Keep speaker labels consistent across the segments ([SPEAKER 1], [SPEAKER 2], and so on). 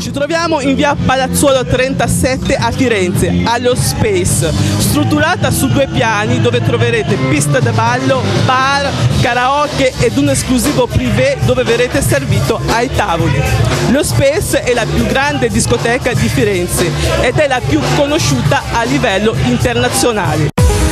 [SPEAKER 1] Ci troviamo in via Palazzuolo 37 a Firenze, allo Space, strutturata su 2 piani dove troverete pista da ballo, bar, karaoke ed un esclusivo privé dove verrete servito ai tavoli. Lo Space è la più grande discoteca di Firenze ed è la più conosciuta a livello internazionale.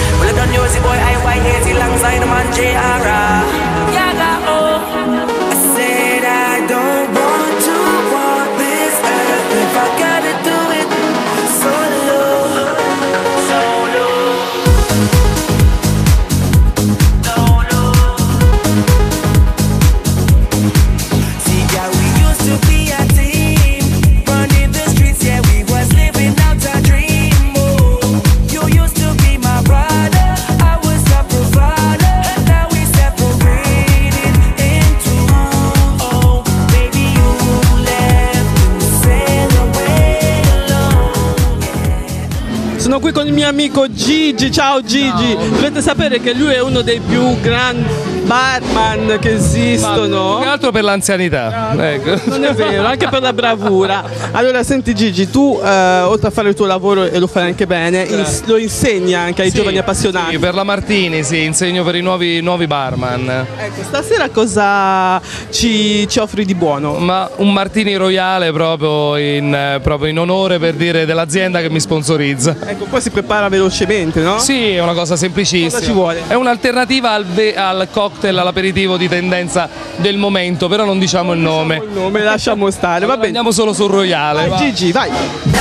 [SPEAKER 1] Sono qui con il mio amico Gigi, ciao Gigi. Ciao. Dovete sapere che lui è uno dei più grandi barman che esistono.
[SPEAKER 2] Più che altro per l'anzianità. Ecco.
[SPEAKER 1] Non è vero, anche per la bravura. Allora senti Gigi, tu oltre a fare il tuo lavoro e lo fai anche bene, lo insegni anche ai giovani appassionati.
[SPEAKER 2] Sì, per la Martini insegno per i nuovi barman.
[SPEAKER 1] Ecco, stasera cosa ci offri di buono?
[SPEAKER 2] Ma un Martini Royale proprio in onore, per dire, dell'azienda che mi sponsorizza.
[SPEAKER 1] Ecco, poi si prepara velocemente, no?
[SPEAKER 2] Sì, è una cosa semplicissima.
[SPEAKER 1] Cosa ci vuole?
[SPEAKER 2] È un'alternativa al cocktail, all'aperitivo di tendenza del momento, però non diciamo il nome.
[SPEAKER 1] Il nome, lasciamo stare, va bene.
[SPEAKER 2] Andiamo solo sul Royale.
[SPEAKER 1] Vai, Gigi, vai.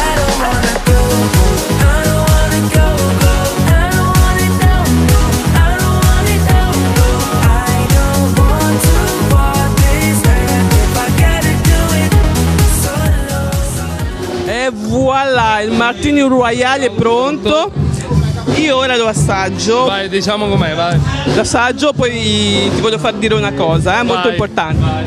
[SPEAKER 1] E voilà, il Martini Royale è pronto. Io ora lo assaggio.
[SPEAKER 2] Vai, diciamo com'è, vai.
[SPEAKER 1] L'assaggio, poi ti voglio far dire una cosa, molto importante.
[SPEAKER 2] Vai.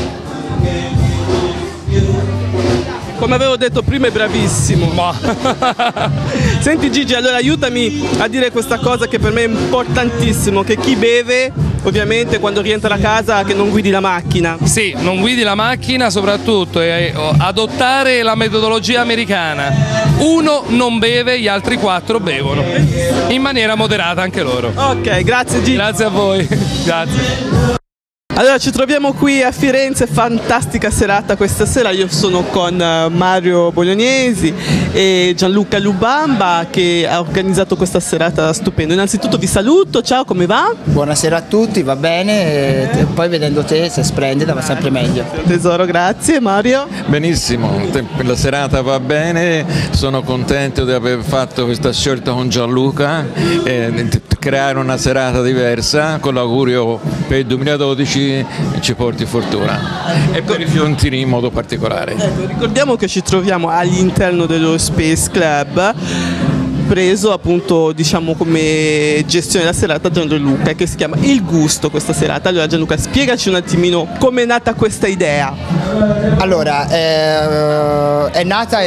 [SPEAKER 1] Come avevo detto prima è bravissimo. Senti Gigi, allora aiutami a dire questa cosa che per me è importantissimo, che chi beve ovviamente quando rientra a casa che non guidi la macchina.
[SPEAKER 2] Sì, non guidi la macchina, soprattutto adottare la metodologia americana. Uno non beve, gli altri 4 bevono. In maniera moderata anche loro.
[SPEAKER 1] Ok, grazie Gigi.
[SPEAKER 2] Grazie a voi. Grazie.
[SPEAKER 1] Allora ci troviamo qui a Firenze, fantastica serata questa sera, io sono con Mario Bolognesi e Gianluca Lubamba che ha organizzato questa serata stupenda. Innanzitutto vi saluto, ciao, come va?
[SPEAKER 3] Buonasera a tutti, va bene, poi vedendo te sei splendida, va sempre meglio.
[SPEAKER 1] Tesoro, grazie. Mario?
[SPEAKER 4] Benissimo, la serata va bene, sono contento di aver fatto questa scelta con Gianluca, creare una serata diversa, con l'augurio per il 2012 ci porti fortuna e per i fiontini in modo particolare.
[SPEAKER 1] Ecco, ricordiamo che ci troviamo all'interno dello Space Club, preso appunto diciamo come gestione della serata Gianluca, che si chiama Il Gusto questa serata. Allora Gianluca, spiegaci un attimino come è nata questa idea.
[SPEAKER 3] Allora, è nata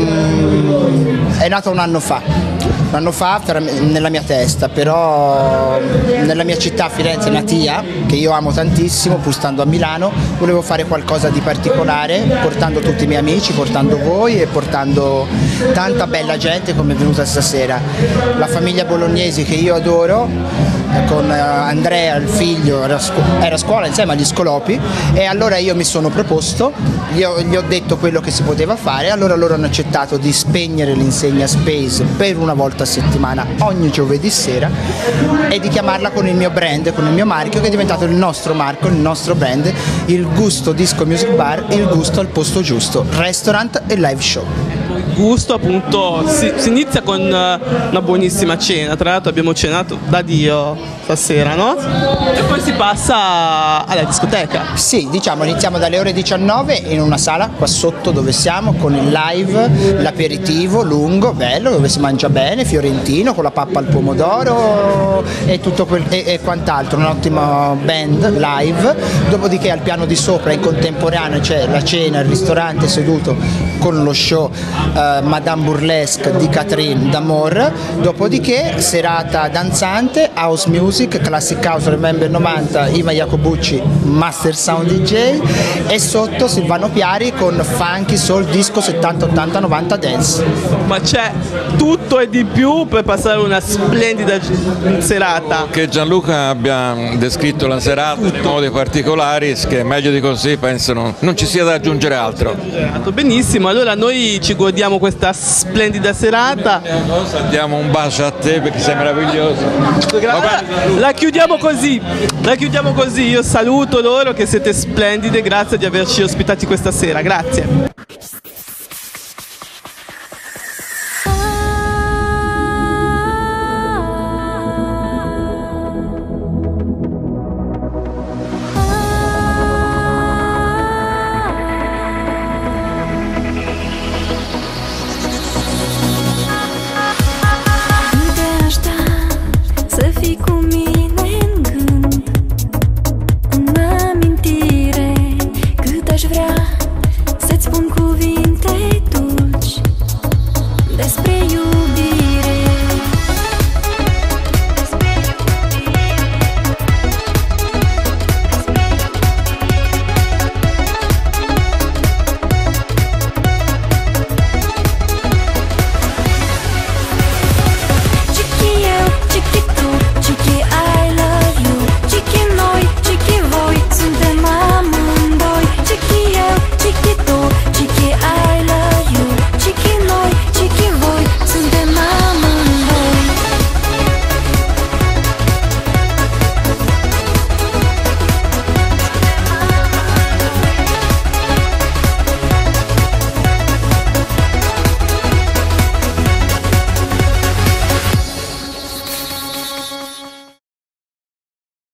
[SPEAKER 3] un anno fa. Un anno fa nella mia testa, però nella mia città Firenze natia, che io amo tantissimo, pur stando a Milano, volevo fare qualcosa di particolare, portando tutti i miei amici, portando voi e portando tanta bella gente come è venuta stasera. La famiglia Bolognesi che io adoro, con Andrea, il figlio, era a scuola insieme agli Scolopi, e allora io mi sono proposto, gli ho detto quello che si poteva fare, allora loro hanno accettato di spegnere l'insegna Space per una volta a settimana ogni giovedì sera e di chiamarla con il mio brand, con il mio marchio, che è diventato il nostro marchio, il nostro brand, Il Gusto Disco Music Bar, Il Gusto al posto giusto, restaurant e live show.
[SPEAKER 1] Il Gusto appunto si inizia con una buonissima cena, tra l'altro abbiamo cenato da Dio stasera, no? E poi si passa alla discoteca.
[SPEAKER 3] Sì, diciamo iniziamo dalle ore 19 in una sala qua sotto dove siamo, con il live, l'aperitivo lungo, bello, dove si mangia bene, fiorentino con la pappa al pomodoro e tutto e quant'altro, un'ottima band live. Dopodiché al piano di sopra in contemporanea c'è la cena, il ristorante seduto con lo show Madame Burlesque di Catherine D'Amour, dopodiché serata danzante, house music, classic house, Remember 90, Ima Jacobucci, Master Sound DJ, e sotto Silvano Piari con funky, soul, disco 70, 80, 90 dance.
[SPEAKER 1] Ma c'è tutto e di più per passare una splendida serata.
[SPEAKER 4] Che Gianluca abbia descritto la serata in modi particolari, che meglio di così penso non ci sia da aggiungere altro.
[SPEAKER 1] Benissimo, allora noi ci godiamo questa splendida serata.
[SPEAKER 4] Diamo un bacio a te perché sei meraviglioso.
[SPEAKER 1] La chiudiamo così, io saluto loro che siete splendide, grazie di averci ospitati questa sera, grazie.